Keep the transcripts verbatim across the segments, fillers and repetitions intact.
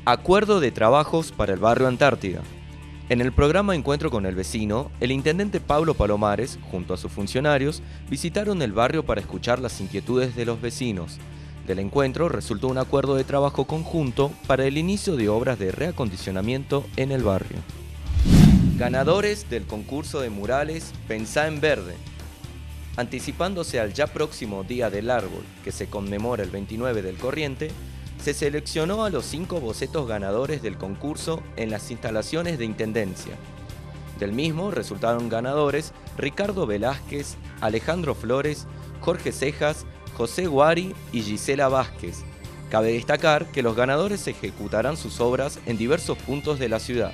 Acuerdo de trabajos para el barrio Antártida. En el programa Encuentro con el Vecino, el intendente Pablo Palomares, junto a sus funcionarios, visitaron el barrio para escuchar las inquietudes de los vecinos. Del encuentro resultó un acuerdo de trabajo conjunto para el inicio de obras de reacondicionamiento en el barrio. Ganadores del concurso de murales Pensá en Verde. Anticipándose al ya próximo Día del Árbol, que se conmemora el veintinueve del corriente, se seleccionó a los cinco bocetos ganadores del concurso en las instalaciones de Intendencia. Del mismo resultaron ganadores Ricardo Velázquez, Alejandro Flores, Jorge Cejas, José Guari y Gisela Vázquez. Cabe destacar que los ganadores ejecutarán sus obras en diversos puntos de la ciudad.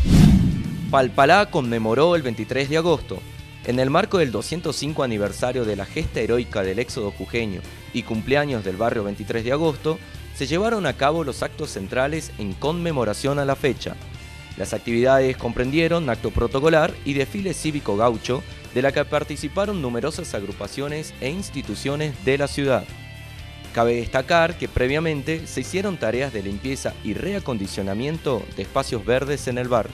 Palpalá conmemoró el veintitrés de agosto. En el marco del doscientos cinco aniversario de la gesta heroica del éxodo jujeño y cumpleaños del barrio veintitrés de agosto, se llevaron a cabo los actos centrales en conmemoración a la fecha. Las actividades comprendieron acto protocolar y desfile cívico gaucho, de la que participaron numerosas agrupaciones e instituciones de la ciudad. Cabe destacar que previamente se hicieron tareas de limpieza y reacondicionamiento de espacios verdes en el barrio.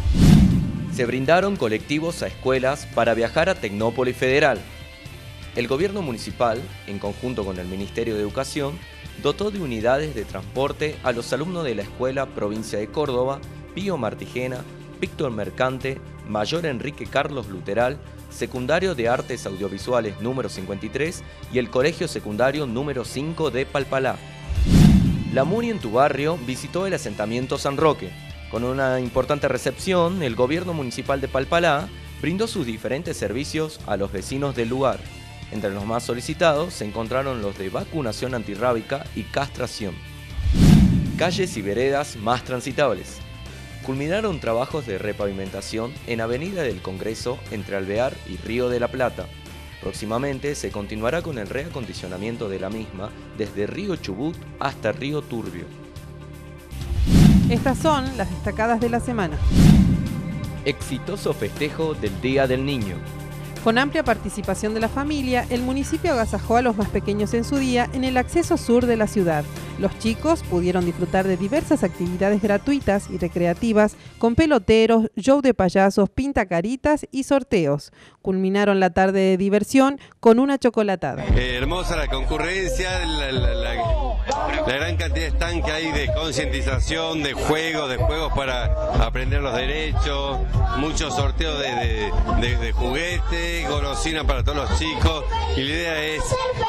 Se brindaron colectivos a escuelas para viajar a Tecnópolis Federal. El gobierno municipal, en conjunto con el Ministerio de Educación, dotó de unidades de transporte a los alumnos de la Escuela Provincia de Córdoba, Pío Martigena, Víctor Mercante, Mayor Enrique Carlos Luteral, Secundario de Artes Audiovisuales número cincuenta y tres y el Colegio Secundario número cinco de Palpalá. La Muni en tu barrio visitó el asentamiento San Roque. Con una importante recepción, el gobierno municipal de Palpalá brindó sus diferentes servicios a los vecinos del lugar. Entre los más solicitados se encontraron los de vacunación antirrábica y castración. Calles y veredas más transitables. Culminaron trabajos de repavimentación en Avenida del Congreso entre Alvear y Río de la Plata. Próximamente se continuará con el reacondicionamiento de la misma desde Río Chubut hasta Río Turbio. Estas son las destacadas de la semana. Exitoso festejo del Día del Niño. Con amplia participación de la familia, el municipio agasajó a los más pequeños en su día en el acceso sur de la ciudad. Los chicos pudieron disfrutar de diversas actividades gratuitas y recreativas con peloteros, show de payasos, pintacaritas y sorteos. Culminaron la tarde de diversión con una chocolatada. Eh, hermosa la concurrencia, la, la, la, la gran cantidad de stand que hay de concientización, de juegos, de juegos para aprender los derechos, muchos sorteos de, de, de, de juguetes, golosina para todos los chicos, y la idea es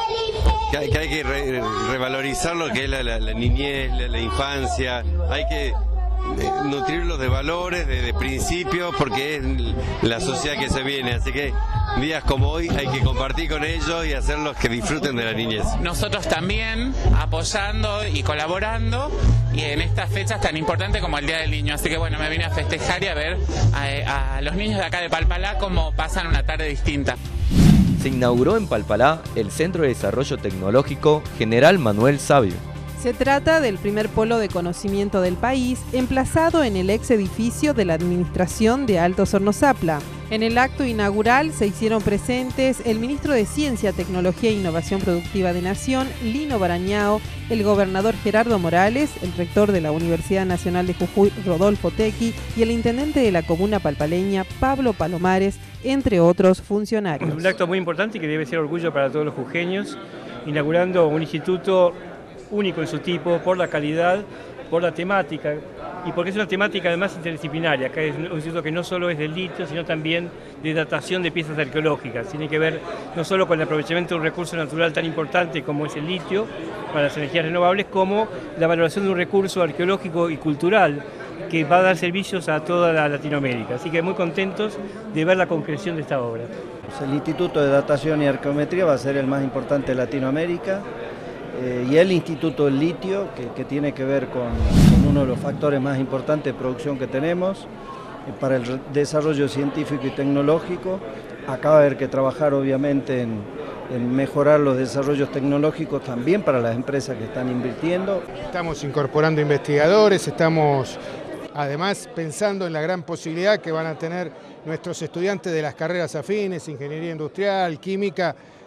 que hay que, hay que re, revalorizar lo que es la, la, la niñez, la, la infancia, hay que nutrirlos de valores, de, de principios, porque es la sociedad que se viene, así que días como hoy hay que compartir con ellos y hacerlos que disfruten de la niñez. Nosotros también apoyando y colaborando y en estas fechas tan importantes como el Día del Niño, así que bueno, me vine a festejar y a ver a, a los niños de acá de Palpalá cómo pasan una tarde distinta. Se inauguró en Palpalá el Centro de Desarrollo Tecnológico General Manuel Sabio. Se trata del primer polo de conocimiento del país, emplazado en el ex edificio de la Administración de Altos Hornos Zapla. En el acto inaugural se hicieron presentes el ministro de Ciencia, Tecnología e Innovación Productiva de Nación, Lino Barañao, el gobernador Gerardo Morales, el rector de la Universidad Nacional de Jujuy, Rodolfo Tequi, y el intendente de la comuna palpaleña, Pablo Palomares, entre otros funcionarios. Un acto muy importante y que debe ser orgullo para todos los jujeños, inaugurando un instituto único en su tipo, por la calidad, por la temática y porque es una temática además interdisciplinaria. Acá es un instituto que no solo es del litio, sino también de datación de piezas arqueológicas. Tiene que ver no solo con el aprovechamiento de un recurso natural tan importante como es el litio para las energías renovables, como la valoración de un recurso arqueológico y cultural que va a dar servicios a toda la Latinoamérica. Así que muy contentos de ver la concreción de esta obra. El Instituto de Datación y Arqueometría va a ser el más importante de Latinoamérica. Eh, y el Instituto del Litio, que, que tiene que ver con, con uno de los factores más importantes de producción que tenemos eh, para el desarrollo científico y tecnológico. Acá va a haber que trabajar obviamente en, en mejorar los desarrollos tecnológicos también para las empresas que están invirtiendo. Estamos incorporando investigadores, estamos además pensando en la gran posibilidad que van a tener nuestros estudiantes de las carreras afines, ingeniería industrial, química,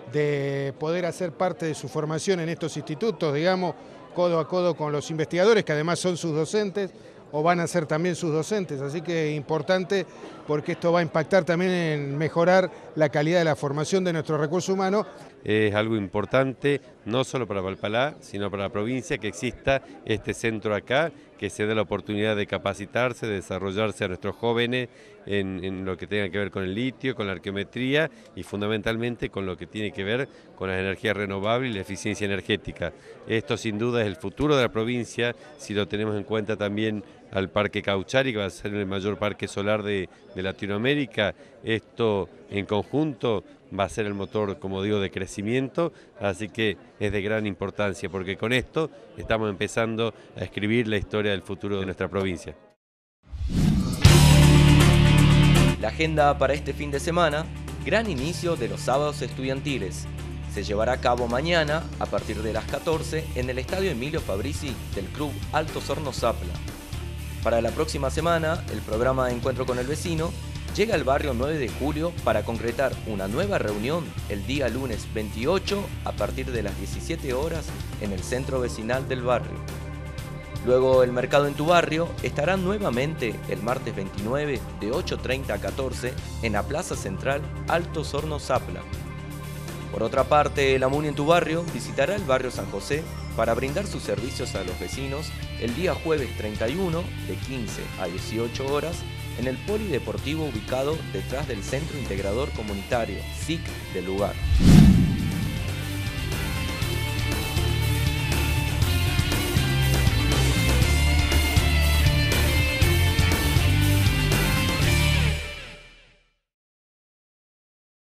de poder hacer parte de su formación en estos institutos, digamos, codo a codo con los investigadores, que además son sus docentes, o van a ser también sus docentes, así que es importante porque esto va a impactar también en mejorar la calidad de la formación de nuestros recursos humanos. Es algo importante, no solo para Palpalá, sino para la provincia, que exista este centro acá, que se dé la oportunidad de capacitarse, de desarrollarse a nuestros jóvenes en, en lo que tenga que ver con el litio, con la arqueometría y fundamentalmente con lo que tiene que ver con las energías renovables y la eficiencia energética. Esto sin duda es el futuro de la provincia, si lo tenemos en cuenta también al Parque Cauchari, que va a ser el mayor parque solar de, de Latinoamérica. Esto en conjunto va a ser el motor, como digo, de crecimiento, así que es de gran importancia, porque con esto estamos empezando a escribir la historia del futuro de nuestra provincia. La agenda para este fin de semana: gran inicio de los sábados estudiantiles. Se llevará a cabo mañana, a partir de las catorce, en el Estadio Emilio Fabrici del Club Altos Hornos Zapla. Para la próxima semana, el programa Encuentro con el Vecino llega al barrio nueve de julio para concretar una nueva reunión el día lunes veintiocho a partir de las diecisiete horas en el centro vecinal del barrio. Luego el mercado en tu barrio estará nuevamente el martes veintinueve de ocho treinta a catorce en la Plaza Central Altos Hornos Zapla. Por otra parte, la MUNI en tu barrio visitará el barrio San José para brindar sus servicios a los vecinos el día jueves treinta y uno de quince a dieciocho horas en el polideportivo ubicado detrás del Centro Integrador Comunitario, S I C, del lugar.